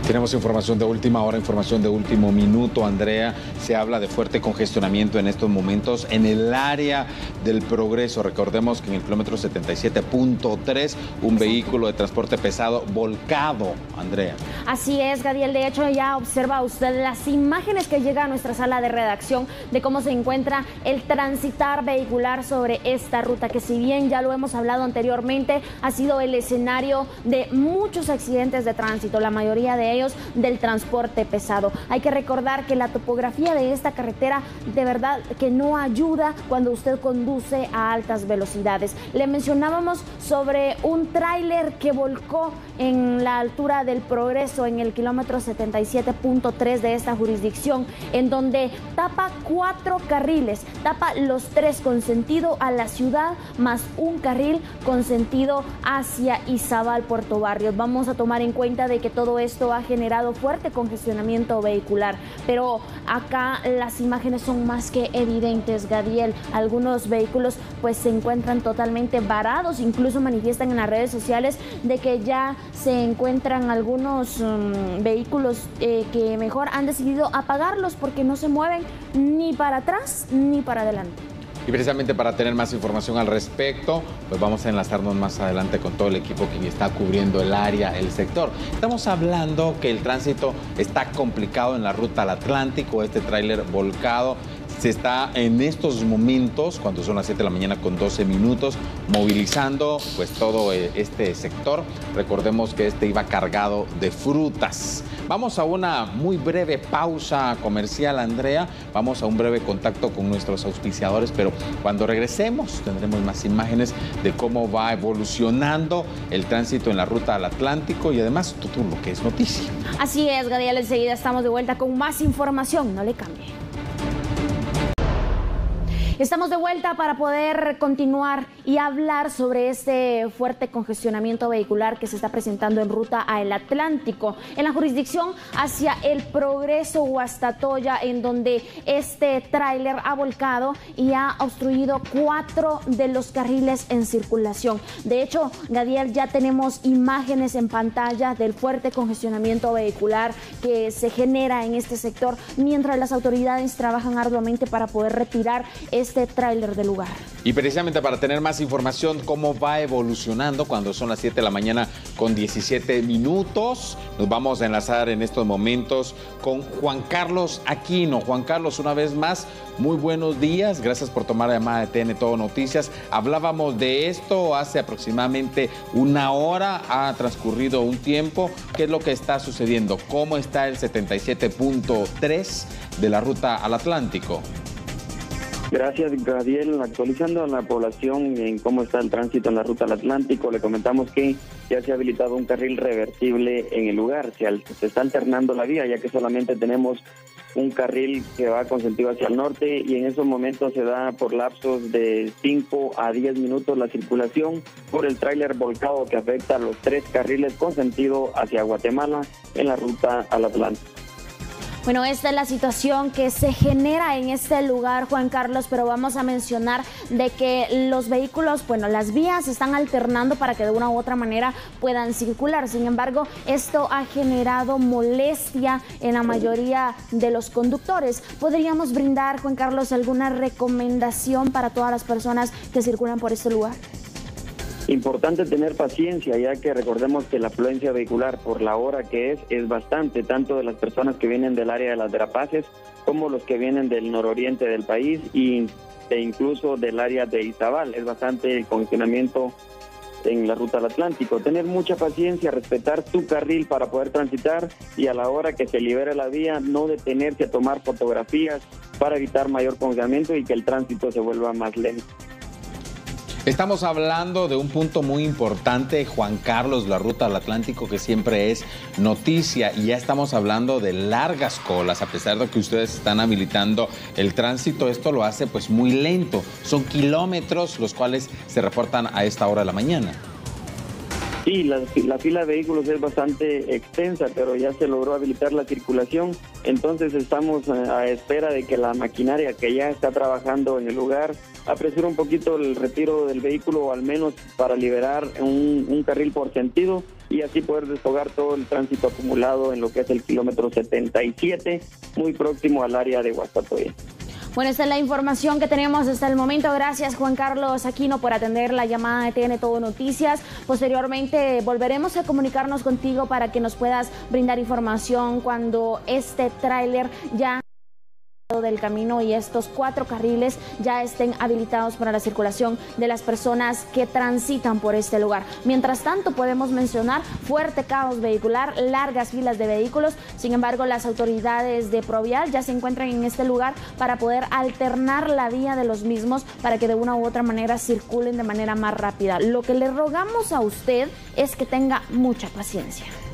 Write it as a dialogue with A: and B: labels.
A: Tenemos información de última hora, información de último minuto, Andrea. Se habla de fuerte congestionamiento en estos momentos en el área del Progreso. Recordemos que en el kilómetro 77.3 un vehículo de transporte pesado volcado, Andrea.
B: Así es, Gadiel. De hecho, ya observa usted las imágenes que llegan a nuestra sala de redacción de cómo se encuentra el transitar vehicular sobre esta ruta, que si bien ya lo hemos hablado anteriormente, ha sido el escenario de muchos accidentes de tránsito, la mayoría de ellos del transporte pesado. Hay que recordar que la topografía de esta carretera de verdad que no ayuda cuando usted conduce a altas velocidades. Le mencionábamos sobre un tráiler que volcó en la altura del Progreso en el kilómetro 77.3 de esta jurisdicción, en donde tapa 4 carriles, tapa los 3 con sentido a la ciudad, más un carril con sentido hacia Izabal, Puerto Barrios. Vamos a tomar en cuenta de que todo esto ha generado fuerte congestionamiento vehicular, pero acá las imágenes son más que evidentes, Gadiel. Algunos vehículos pues se encuentran totalmente varados, incluso manifiestan en las redes sociales de que ya se encuentran algunos vehículos que mejor han decidido apagarlos porque no se mueven ni para atrás ni para adelante.
A: Y precisamente para tener más información al respecto, pues vamos a enlazarnos más adelante con todo el equipo que está cubriendo el área, el sector. Estamos hablando que el tránsito está complicado en la ruta al Atlántico, este tráiler volcado. Se está en estos momentos, cuando son las 7 de la mañana con 12 minutos, movilizando pues todo este sector. Recordemos que este iba cargado de frutas. Vamos a una muy breve pausa comercial, Andrea. Vamos a un breve contacto con nuestros auspiciadores, pero cuando regresemos tendremos más imágenes de cómo va evolucionando el tránsito en la ruta al Atlántico y además todo lo que es noticia.
B: Así es, Gadiel, enseguida estamos de vuelta con más información. No le cambie. Estamos de vuelta para poder continuar y hablar sobre este fuerte congestionamiento vehicular que se está presentando en ruta al Atlántico, en la jurisdicción hacia el Progreso Guastatoya, en donde este tráiler ha volcado y ha obstruido 4 de los carriles en circulación. De hecho, Gadiel, ya tenemos imágenes en pantalla del fuerte congestionamiento vehicular que se genera en este sector, mientras las autoridades trabajan arduamente para poder retirar este tráiler del lugar.
A: Y precisamente para tener más información cómo va evolucionando cuando son las 7 de la mañana con 17 minutos, nos vamos a enlazar en estos momentos con Juan Carlos Aquino. Juan Carlos, una vez más, muy buenos días. Gracias por tomar la llamada de TN Todo Noticias. Hablábamos de esto hace aproximadamente una hora, ha transcurrido un tiempo. ¿Qué es lo que está sucediendo? ¿Cómo está el 77.3 de la ruta al Atlántico?
C: Gracias, Gadiel. Actualizando a la población en cómo está el tránsito en la ruta al Atlántico, le comentamos que ya se ha habilitado un carril reversible en el lugar. Se está alternando la vía, ya que solamente tenemos un carril que va con sentido hacia el norte y en esos momentos se da por lapsos de 5 a 10 minutos la circulación por el tráiler volcado que afecta a los 3 carriles con sentido hacia Guatemala en la ruta al Atlántico.
B: Bueno, esta es la situación que se genera en este lugar, Juan Carlos, pero vamos a mencionar de que los vehículos, bueno, las vías se están alternando para que de una u otra manera puedan circular. Sin embargo, esto ha generado molestia en la mayoría de los conductores. ¿Podríamos brindar, Juan Carlos, alguna recomendación para todas las personas que circulan por este lugar?
C: Importante tener paciencia, ya que recordemos que la afluencia vehicular por la hora que es bastante, tanto de las personas que vienen del área de las Verapaces como los que vienen del nororiente del país e incluso del área de Izabal. Es bastante el congestionamiento en la ruta al Atlántico. Tener mucha paciencia, respetar tu carril para poder transitar y a la hora que se libere la vía no detenerse a tomar fotografías para evitar mayor congestionamiento y que el tránsito se vuelva más lento.
A: Estamos hablando de un punto muy importante, Juan Carlos, la ruta al Atlántico, que siempre es noticia, y ya estamos hablando de largas colas. A pesar de que ustedes están habilitando el tránsito, esto lo hace pues muy lento. Son kilómetros los cuales se reportan a esta hora de la mañana.
C: Sí, la fila de vehículos es bastante extensa, pero ya se logró habilitar la circulación. Entonces estamos a espera de que la maquinaria que ya está trabajando en el lugar apresure un poquito el retiro del vehículo, o al menos para liberar un carril por sentido, y así poder desfogar todo el tránsito acumulado en lo que es el kilómetro 77, muy próximo al área de Guastatoya.
B: Bueno, esta es la información que tenemos hasta el momento. Gracias, Juan Carlos Aquino, por atender la llamada de TN Todo Noticias. Posteriormente volveremos a comunicarnos contigo para que nos puedas brindar información cuando este tráiler ya del camino y estos 4 carriles ya estén habilitados para la circulación de las personas que transitan por este lugar. Mientras tanto, podemos mencionar fuerte caos vehicular, largas filas de vehículos. Sin embargo, las autoridades de Provial ya se encuentran en este lugar para poder alternar la vía de los mismos para que de una u otra manera circulen de manera más rápida. Lo que le rogamos a usted es que tenga mucha paciencia.